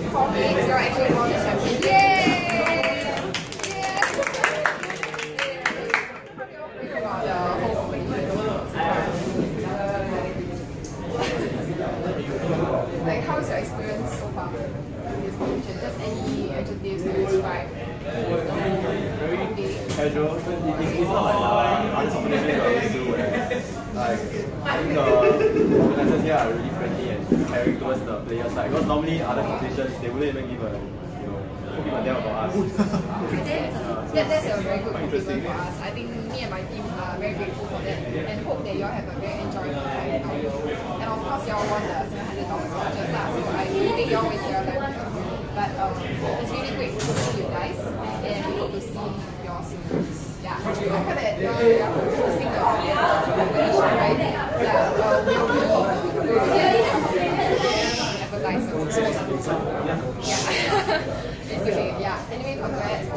4 games, you're actually won the champion. Yay! Like, how's your experience so far in this competition? Just any adjectives to describe? Very casual. It's not like other competitions I used to where, like, I think the organizers here are really friendly and caring towards the players' side. Because normally other competitions they wouldn't even give a give a damn about us. That's a very good compliment for us. I think me and my team are very grateful for that and hope that you all have a very enjoyable time. And of course, you all won the $700 vouchers, so I really think you all will share that. But it's really great to see you guys, and we hope to see you all soon. Yeah, I heard that you're hosting the competition, right? Yeah, we'll advertise. Yeah. It's okay. Yeah. Anyway, congrats.